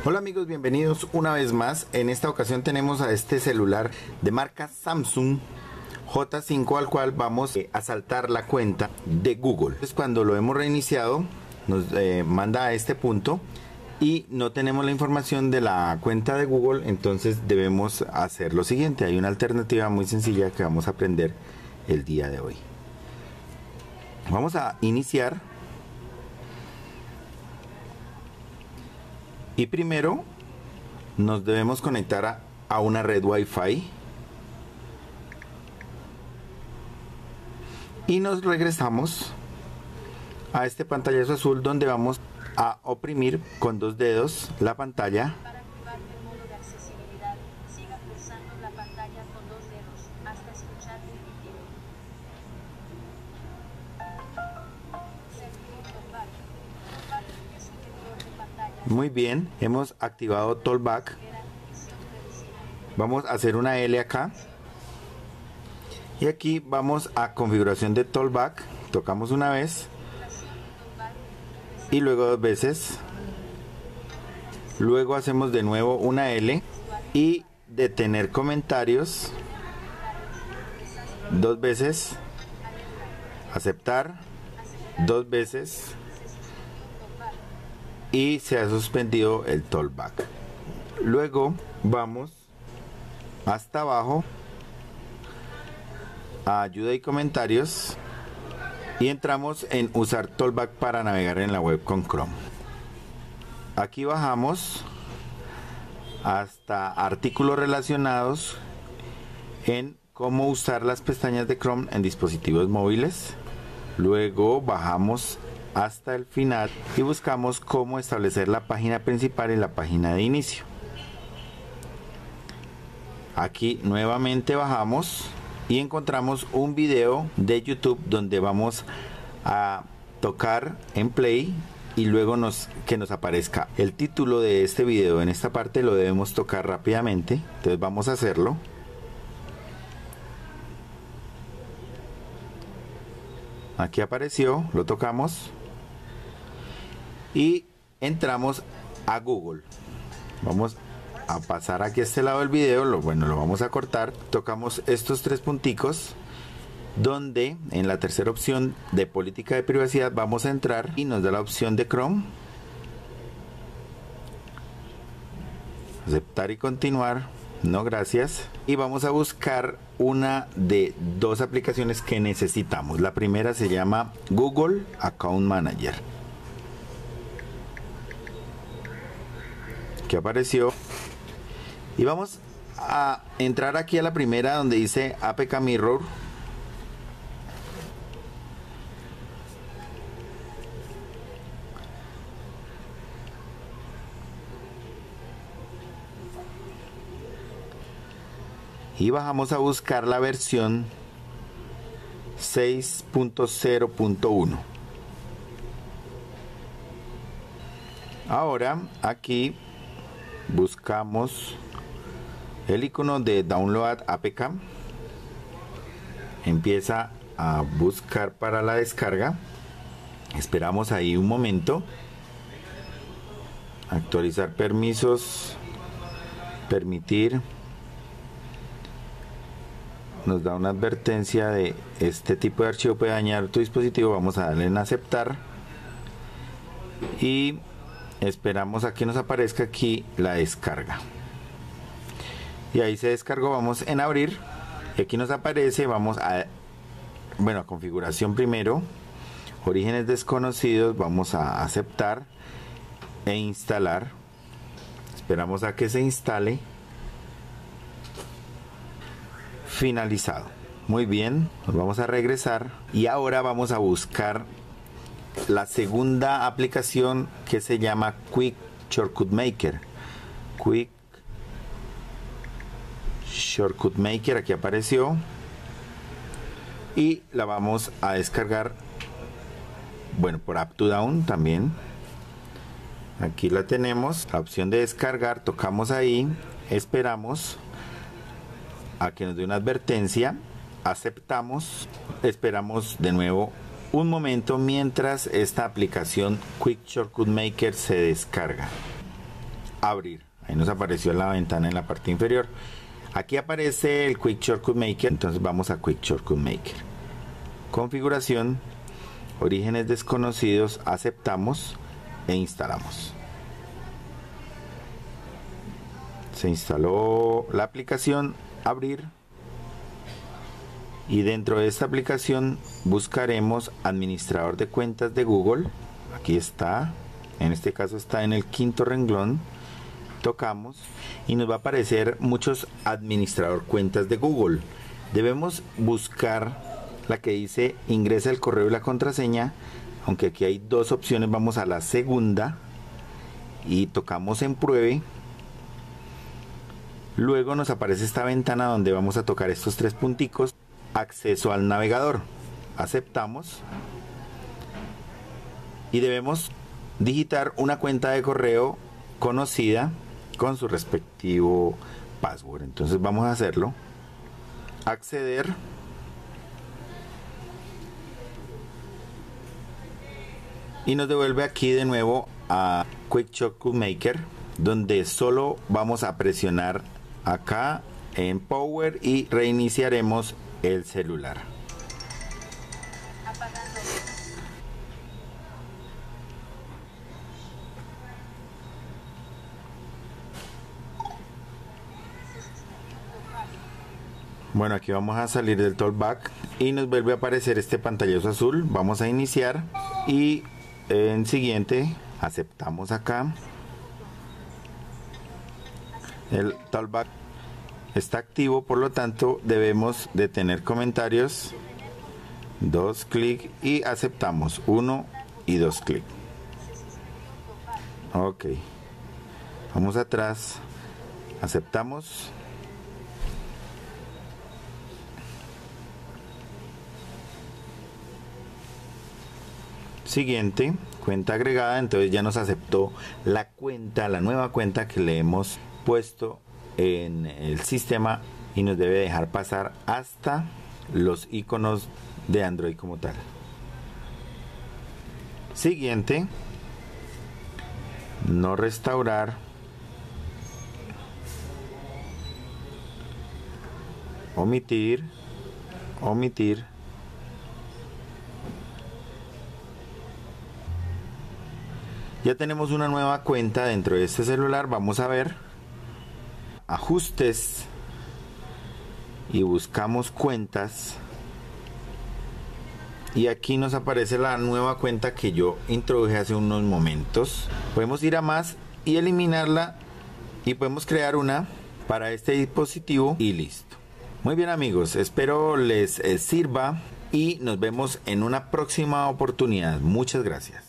Hola amigos, bienvenidos una vez más. En esta ocasión tenemos a este celular de marca Samsung J5 al cual vamos a saltar la cuenta de Google. Entonces, cuando lo hemos reiniciado nos manda a este punto y no tenemos la información de la cuenta de Google, entonces debemos hacer lo siguiente. Hay una alternativa muy sencilla que vamos a aprender el día de hoy. Vamos a iniciar y primero nos debemos conectar a una red Wi-Fi y nos regresamos a este pantallazo azul donde vamos a oprimir con dos dedos la pantalla. Para activar el modo de accesibilidad, siga pulsando la pantalla con dos dedos hasta escuchar un pitido. Se activó Talkback. Talkback es un lector de pantalla. Muy bien, hemos activado Talkback. Vamos a hacer una L acá. Y aquí vamos a configuración de Talkback. Tocamos una vez. Y luego dos veces. Luego hacemos de nuevo una L. Y detener comentarios. Dos veces. Aceptar. Dos veces. Y se ha suspendido el Talkback. Luego vamos hasta abajo a ayuda y comentarios y entramos en usar Talkback para navegar en la web con Chrome. Aquí bajamos hasta artículos relacionados en cómo usar las pestañas de Chrome en dispositivos móviles. Luego bajamos hasta el final y buscamos cómo establecer la página principal y la página de inicio. Aquí nuevamente bajamos y encontramos un video de YouTube donde vamos a tocar en play y luego que nos aparezca el título de este video. En esta parte lo debemos tocar rápidamente, entonces vamos a hacerlo. Aquí apareció, lo tocamos y entramos a Google. Vamos a pasar aquí a este lado del video, lo vamos a cortar. Tocamos estos tres punticos donde en la tercera opción de política de privacidad vamos a entrar y nos da la opción de Chrome. Aceptar y continuar. No, gracias. Y vamos a buscar una de dos aplicaciones que necesitamos. La primera se llama Google Account Manager. Que apareció. Y vamos a entrar aquí a la primera donde dice APK Mirror. Y bajamos a buscar la versión 6.0.1. Ahora aquí buscamos el icono de Download APK. Empieza a buscar para la descarga. Esperamos ahí un momento. Actualizar permisos. Permitir. Nos da una advertencia de este tipo de archivo puede dañar tu dispositivo. Vamos a darle en aceptar. Y esperamos a que nos aparezca aquí la descarga. Y ahí se descargó, vamos en abrir y aquí nos aparece, vamos a configuración primero, orígenes desconocidos, vamos a aceptar e instalar. Esperamos a que se instale. Finalizado. Muy bien, nos vamos a regresar y ahora vamos a buscar la segunda aplicación que se llama Quick Shortcut Maker. Quick Shortcut Maker, aquí apareció y la vamos a descargar por up to down también. Aquí la tenemos, la opción de descargar, tocamos ahí, esperamos a que nos dé una advertencia, aceptamos, esperamos de nuevo un momento mientras esta aplicación Quick Shortcut Maker se descarga. abrir. Ahí nos apareció la ventana en la parte inferior. Aquí aparece el Quick Shortcut Maker. Entonces vamos a Quick Shortcut Maker. Configuración, orígenes desconocidos, aceptamos e instalamos. Se instaló la aplicación, abrir. Y dentro de esta aplicación buscaremos administrador de cuentas de Google. Aquí está, en este caso está en el quinto renglón. Tocamos y nos va a aparecer muchos administrador cuentas de Google. Debemos buscar la que dice ingresa el correo y la contraseña, aunque aquí hay dos opciones. Vamos a la segunda y tocamos en pruebe. Luego nos aparece esta ventana donde vamos a tocar estos tres punticos. Acceso al navegador, aceptamos y debemos digitar una cuenta de correo conocida con su respectivo password. Entonces vamos a hacerlo, acceder, y nos devuelve aquí de nuevo a Quick Shortcut Maker, donde solo vamos a presionar acá en Power y reiniciaremos el celular. Apagando. Bueno, aquí vamos a salir del talkback y nos vuelve a aparecer este pantallazo azul. Vamos a iniciar y en siguiente aceptamos acá. El talkback está activo, por lo tanto debemos detener comentarios, 2 clics y aceptamos 1 y 2 clics. Ok, vamos atrás, aceptamos. Siguiente, cuenta agregada. Entonces ya nos aceptó la cuenta, la nueva cuenta que le hemos puesto en el sistema y nos debe dejar pasar hasta los iconos de Android como tal. Siguiente, no restaurar, omitir, omitir. Ya tenemos una nueva cuenta dentro de este celular. Vamos a ver ajustes y buscamos cuentas y aquí nos aparece la nueva cuenta que yo introduje hace unos momentos. Podemos ir a más y eliminarla y podemos crear una para este dispositivo y listo. Muy bien amigos, espero les sirva y nos vemos en una próxima oportunidad. Muchas gracias.